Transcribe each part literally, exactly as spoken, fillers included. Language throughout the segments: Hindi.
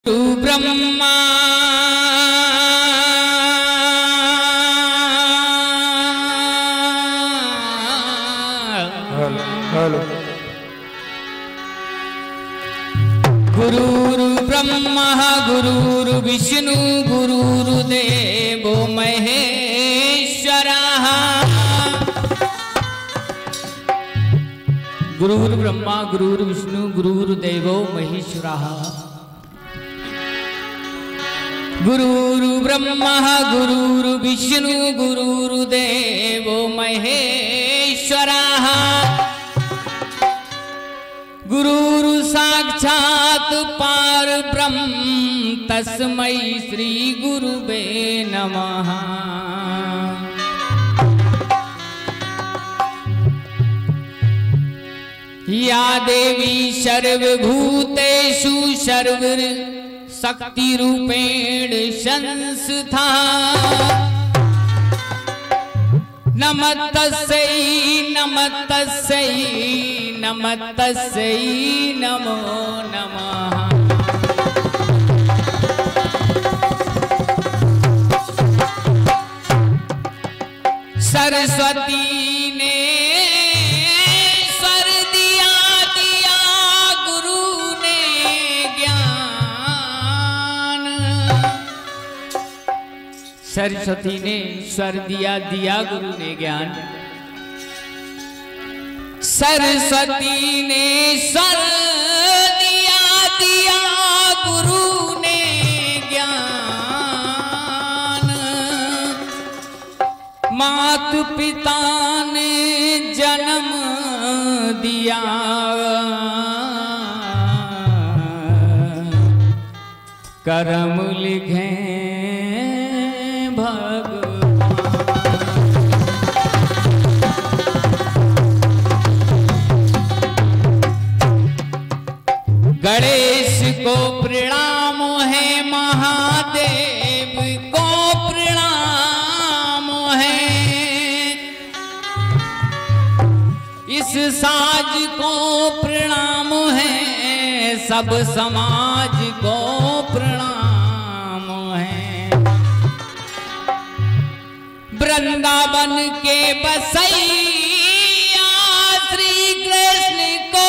गुरु ब्रह्मा हेलो गुरुर् ब्रह्मा गुरुर् विष्णु गुरुर्देवो महेश्वरः। गुरुर् ब्रह्मा गुरुर् विष्णु गुरुर्देवो महेश्वरः। गुरुर् ब्रह्मा गुरुर् विष्णु गुरुर्देवो महेश्वरः। गुरुर् साक्षात् परब्रह्म तस्मै श्री गुरुवे नमः। या देवी सर्वभूतेषु सर्वर शक्ति रूपेण संस्था नमस्तस्यै नमस्तस्यै नमस्तस्यै नमो नमः। सरस्वती ने स्वर दिया दिया गुरु ने ज्ञान। सरस्वती ने स्वर दिया दिया गुरु ने ज्ञान। सरस्वती ने स्वर दिया दिया गुरु ने ज्ञान। मात पिता ने जन्म दिया। कर्म लिखे गणेश को प्रणाम है महादेव को प्रणाम है। इस साज को प्रणाम है सब समाज को प्रणाम है। वृंदावन के बसैया श्री कृष्ण को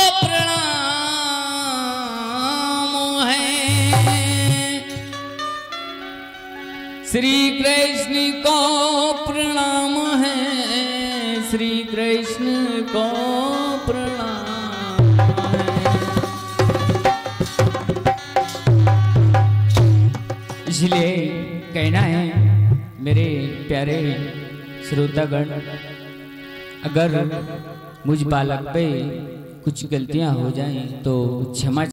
श्री कृष्ण को प्रणाम है। श्री कृष्ण को प्रणाम है। इसलिए कहना है मेरे प्यारे श्रोतागण, अगर मुझ बालक पे कुछ गलतियां हो जाएं तो क्षमा